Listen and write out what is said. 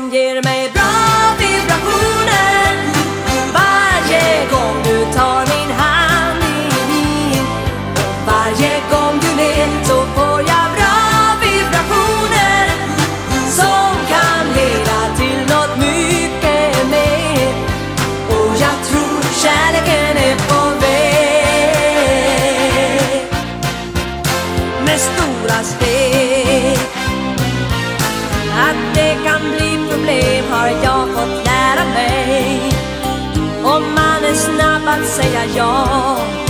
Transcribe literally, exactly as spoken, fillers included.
som ger mig bra vibrationer. Varje gång du tar min hand i din, och varje gång du ler så får jag bra vibrationer som kan leda till något mycket mer. Och jag tror kärleken är på väg med stora steg. Att det kan bli problem har jag fått lära mig. Om man är snabb att säga ja,